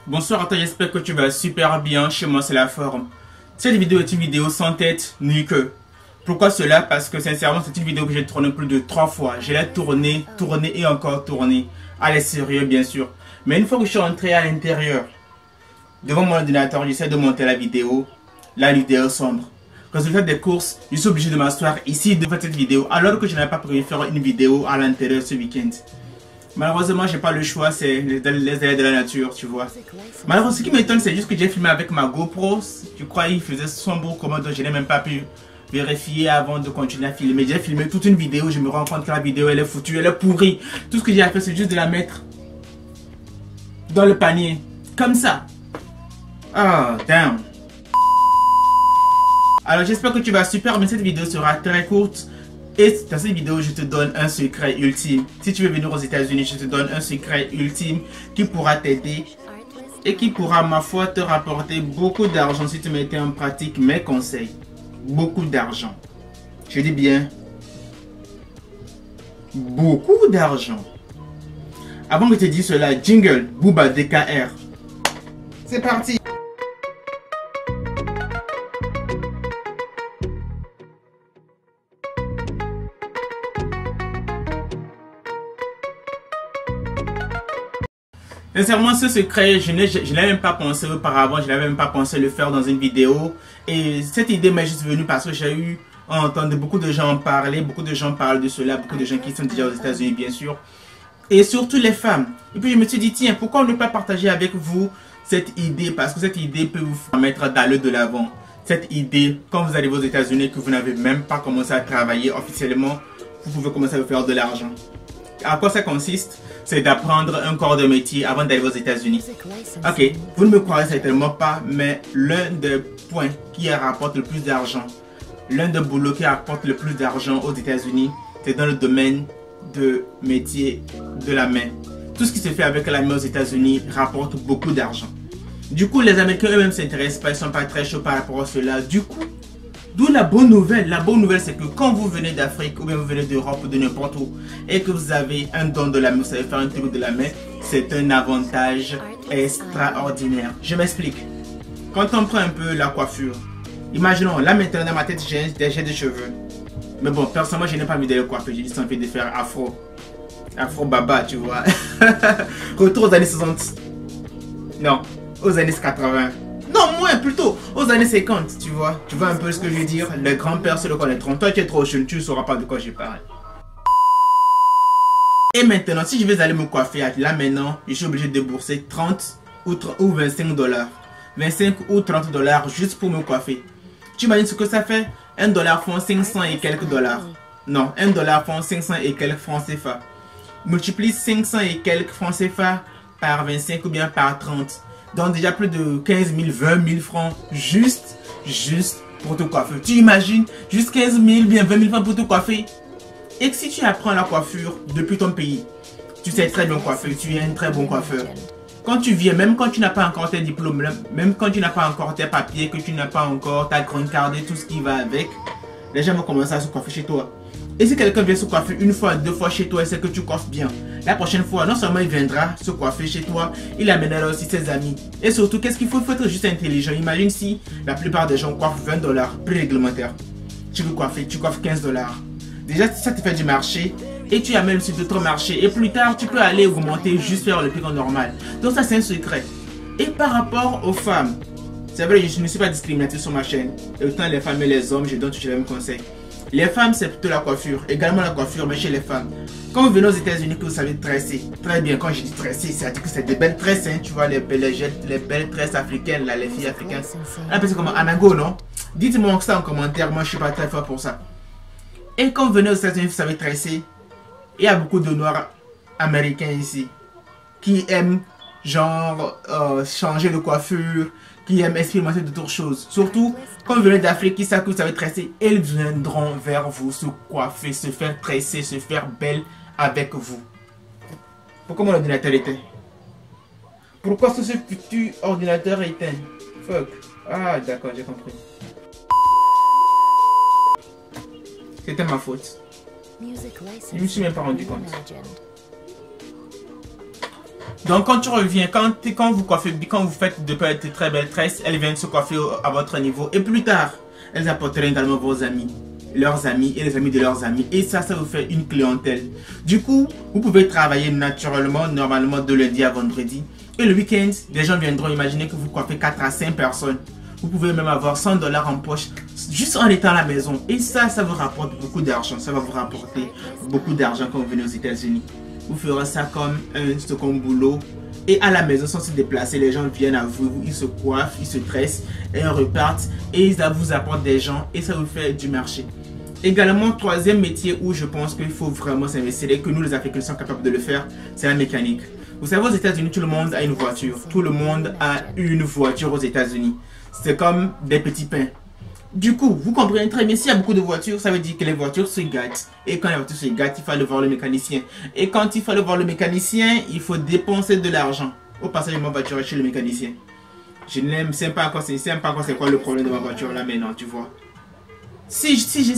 Bonsoir à toi, j'espère que tu vas super bien. Chez moi, c'est la forme. Cette vidéo est une vidéo sans tête ni queue. Pourquoi cela? Parce que sincèrement, c'est une vidéo que j'ai tournée plus de 3 fois. Je l'ai tournée et encore tournée. À l'extérieur, bien sûr. Mais une fois que je suis rentré à l'intérieur, devant mon ordinateur, j'essaie de monter la vidéo sombre. Résultat des courses, je suis obligé de m'asseoir ici devant cette vidéo, alors que je n'avais pas prévu faire une vidéo à l'intérieur ce week-end. Malheureusement, j'ai pas le choix, c'est les aléas de la nature, tu vois. Malheureusement, ce qui m'étonne, c'est juste que j'ai filmé avec ma GoPro. Je crois qu'il faisait sombre comment, donc je n'ai même pas pu vérifier avant de continuer à filmer. J'ai filmé toute une vidéo, je me rends compte que la vidéo, elle est foutue, elle est pourrie. Tout ce que j'ai à faire, c'est juste de la mettre dans le panier, comme ça. Oh, damn. Alors, j'espère que tu vas super, mais cette vidéo sera très courte. Et dans cette vidéo, je te donne un secret ultime. Si tu veux venir aux États-Unis, je te donne un secret ultime qui pourra t'aider et qui pourra, ma foi, te rapporter beaucoup d'argent si tu mettais en pratique mes conseils. Beaucoup d'argent. Je dis bien beaucoup d'argent. Avant que je te dise cela, jingle, Booba DKR. C'est parti. Sincèrement, ce secret, je n'ai même pas pensé auparavant, je n'avais même pas pensé le faire dans une vidéo. Et cette idée m'est juste venue parce que j'ai eu à entendre beaucoup de gens en parler, beaucoup de gens parlent de cela, beaucoup de gens qui sont déjà aux États-Unis, bien sûr. Et surtout les femmes. Et puis je me suis dit, tiens, pourquoi ne pas partager avec vous cette idée? Parce que cette idée peut vous permettre d'aller de l'avant. Cette idée, quand vous arrivez aux États-Unis et que vous n'avez même pas commencé à travailler officiellement, vous pouvez commencer à vous faire de l'argent. À quoi ça consiste? C'est d'apprendre un corps de métier avant d'aller aux États-Unis. Ok, vous ne me croirez certainement pas, mais l'un des points qui rapporte le plus d'argent, l'un des boulots qui rapporte le plus d'argent aux États-Unis, c'est dans le domaine de métier de la main. Tout ce qui se fait avec la main aux États-Unis rapporte beaucoup d'argent. Du coup, les Américains eux-mêmes ne s'intéressent pas, ils ne sont pas très chauds par rapport à cela. Du coup, d'où la bonne nouvelle. La bonne nouvelle, c'est que quand vous venez d'Afrique ou bien vous venez d'Europe ou de n'importe où et que vous avez un don de la main, vous savez faire un truc de la main, c'est un avantage extraordinaire. Je m'explique. Quand on prend un peu la coiffure, imaginons, là maintenant dans ma tête, j'ai des cheveux. Mais bon, personnellement, je n'ai pas envie de les coiffer, j'ai juste envie de faire afro. Afro baba, tu vois. Retour aux années 60. Non, aux années 80. Non, moins plutôt, aux années 50, tu vois. Tu vois un peu ce que je veux dire? Les grands-pères se le connaîtront. Toi, tu es trop jeune, tu ne sauras pas de quoi je parle. Et maintenant, si je vais aller me coiffer, là maintenant, je suis obligé de débourser 30 ou 25 dollars. 25 ou 30 dollars juste pour me coiffer. Tu imagines ce que ça fait? 1 dollar font 500 et quelques dollars. Non, 1 dollar font 500 et quelques francs CFA. Multiplie 500 et quelques francs CFA par 25 ou bien par 30. Donc déjà plus de 15 000, 20 000 francs juste pour te coiffer. Tu imagines juste 15 000, bien 20 000 francs pour te coiffer. Et que si tu apprends la coiffure depuis ton pays, tu sais très bien coiffer, tu es un très bon coiffeur. Quand tu viens, même quand tu n'as pas encore tes diplômes, même quand tu n'as pas encore tes papiers, que tu n'as pas encore ta grande carte et tout ce qui va avec, les gens vont commencer à se coiffer chez toi. Et si quelqu'un vient se coiffer une fois, deux fois chez toi et c'est que tu coiffes bien, la prochaine fois, non seulement il viendra se coiffer chez toi, il amènera aussi ses amis. Et surtout, qu'est-ce qu'il faut? Il faut être juste intelligent. Imagine si la plupart des gens coiffent 20 dollars, prix réglementaire. Tu veux coiffer, tu coiffes 15 dollars. Déjà, ça te fait du marché et tu amènes aussi d'autres marchés. Et plus tard, tu peux aller augmenter juste faire le prix normal. Donc ça, c'est un secret. Et par rapport aux femmes, c'est vrai, je ne suis pas discriminatif sur ma chaîne. Et autant les femmes et les hommes, je donne toujours les mêmes conseils. Les femmes, c'est plutôt la coiffure. Également la coiffure, mais chez les femmes. Quand vous venez aux États-Unis, que vous savez tresser. Très bien, quand je dis tresser, c'est-à-dire que c'est des belles tresses. Hein, tu vois, les belles tresses africaines, là, les filles africaines. On appelle ça comme anago, non? Dites-moi ça en commentaire. Moi, je suis pas très fort pour ça. Et quand vous venez aux États-Unis, vous savez tresser. Il y a beaucoup de noirs américains ici qui aiment, genre, changer de coiffure, qui aiment expérimenter d'autres choses. Surtout, quand vous venez d'Afrique, qui savent que vous savez tresser, ils viendront vers vous se coiffer, se faire tresser, se faire belle avec vous. Pourquoi mon ordinateur éteint? Pourquoi ce futur ordinateur éteint? Fuck. Ah, d'accord, j'ai compris. C'était ma faute. Je ne me suis même pas rendu compte. Donc quand tu reviens, quand vous coiffez, quand vous faites de très belles tresses, elles viennent se coiffer à votre niveau. Et plus tard, elles apporteront également vos amis, leurs amis et les amis de leurs amis. Et ça vous fait une clientèle. Du coup, vous pouvez travailler naturellement, normalement de lundi à vendredi. Et le week-end, des gens viendront. Imaginer que vous coiffez 4 à 5 personnes. Vous pouvez même avoir 100 $ en poche juste en étant à la maison. Et ça vous rapporte beaucoup d'argent. Ça va vous rapporter beaucoup d'argent quand vous venez aux États-Unis. Vous ferez ça comme un second boulot. Et à la maison, sans se déplacer, les gens viennent à vous, ils se coiffent, ils se tressent et ils repartent. Et ils vous apportent des gens et ça vous fait du marché. Également, troisième métier où je pense qu'il faut vraiment s'investir et que nous les Africains sommes capables de le faire, c'est la mécanique. Vous savez, aux États-Unis, tout le monde a une voiture. Tout le monde a une voiture aux États-Unis. C'est comme des petits pains. Du coup, vous comprenez très bien, s'il y a beaucoup de voitures, ça veut dire que les voitures se gâtent. Et quand les voitures se gâtent, il faut aller voir le mécanicien. Et quand il faut aller voir le mécanicien, il faut dépenser de l'argent. Au passage de ma voiture chez le mécanicien. Je ne sais pas encore c'est quoi le problème de ma voiture là maintenant, tu vois. Si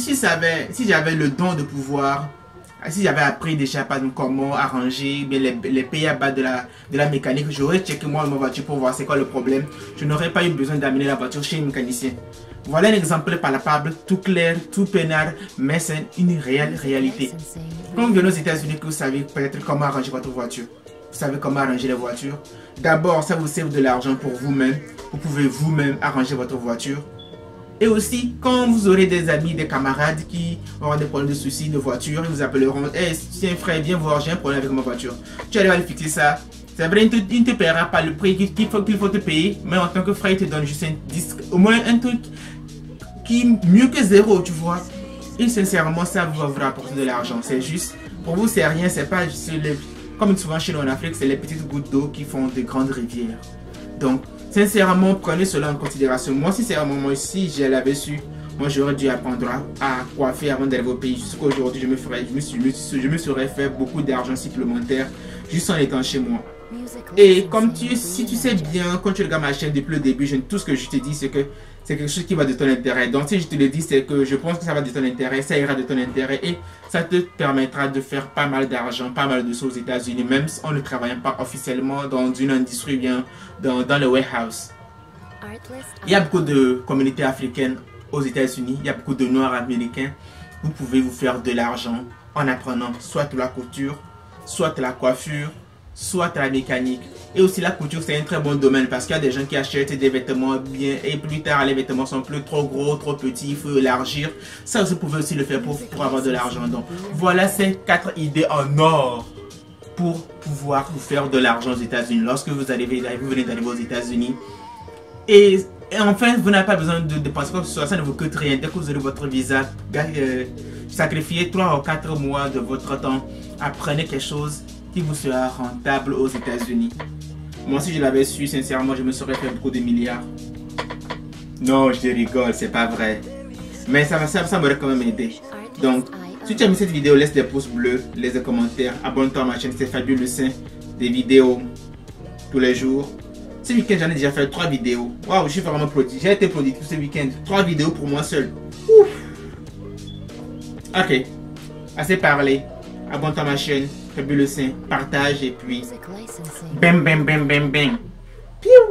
j'avais le don de pouvoir, si j'avais appris déjà pas comment arranger les pays à bas de la mécanique, j'aurais checké moi ma voiture pour voir c'est quoi le problème. Je n'aurais pas eu besoin d'amener la voiture chez un mécanicien. Voilà un exemple palpable, tout clair, tout peinard, mais c'est une réelle réalité. Quand vous venez aux États-Unis, que vous savez peut-être comment arranger votre voiture, vous savez comment arranger les voitures. D'abord, ça vous sert de l'argent pour vous-même. Vous pouvez vous-même arranger votre voiture. Et aussi, quand vous aurez des amis, des camarades qui auront des problèmes de soucis de voiture, ils vous appelleront « Hey, tiens frère, viens voir, j'ai un problème avec ma voiture. » Tu arrives à le fixer ça. C'est vrai, il ne te paiera pas le prix qu'il faut te payer, mais en tant que frère, il te donne juste un disque, au moins un truc qui est mieux que zéro, tu vois. Et sincèrement, ça va vous rapporter de l'argent. C'est juste, pour vous, c'est rien, c'est pas juste comme souvent chez nous en Afrique, c'est les petites gouttes d'eau qui font de grandes rivières. Donc, sincèrement, prenez cela en considération. Moi, sincèrement, si je l'avais su, moi, j'aurais dû apprendre à coiffer avant d'arriver au pays. Jusqu'aujourd'hui, je me serais fait beaucoup d'argent supplémentaire juste en étant chez moi. Et comme si tu sais bien, quand tu regardes ma chaîne depuis le début, tout ce que je te dis, c'est que c'est quelque chose qui va de ton intérêt. Donc, si je te le dis, c'est que je pense que ça va de ton intérêt, ça ira de ton intérêt et ça te permettra de faire pas mal d'argent, pas mal de choses aux États-Unis, même si on ne travaille pas officiellement dans une industrie bien dans le warehouse. Il y a beaucoup de communautés africaines aux États-Unis, il y a beaucoup de Noirs américains. Vous pouvez vous faire de l'argent en apprenant soit la couture, soit la coiffure, soit la mécanique. Et aussi la couture, c'est un très bon domaine parce qu'il y a des gens qui achètent des vêtements bien et plus tard les vêtements sont plus trop gros, trop petits, il faut élargir. Ça, vous pouvez aussi le faire pour avoir de l'argent. Donc voilà ces 4 idées en or pour pouvoir vous faire de l'argent aux États-Unis. Lorsque vous venez d'arriver aux États-Unis. Et enfin, vous n'avez pas besoin de dépenser quoi que ce soit, ça ne vous coûte rien. Dès que vous aurez votre visa, sacrifiez 3 ou 4 mois de votre temps, apprenez quelque chose qui vous sera rentable aux États-Unis. Moi, si je l'avais su, sincèrement, je me serais fait beaucoup de milliards. Non, je rigole, c'est pas vrai. Mais ça m'aurait quand même aidé. Donc, si tu as aimé cette vidéo, laisse des pouces bleus, laisse des commentaires, abonne-toi à ma chaîne, c'est Fabio Le Saint, des vidéos tous les jours. Ce week-end, j'en ai déjà fait 3 vidéos. Waouh, je suis vraiment productif. J'ai été productif ce week-end. 3 vidéos pour moi seul. Ouf. Ok, assez parlé. Abonne-toi à ma chaîne, Fabio Le Saint, partage et puis bam bam bam bam bam. Piou.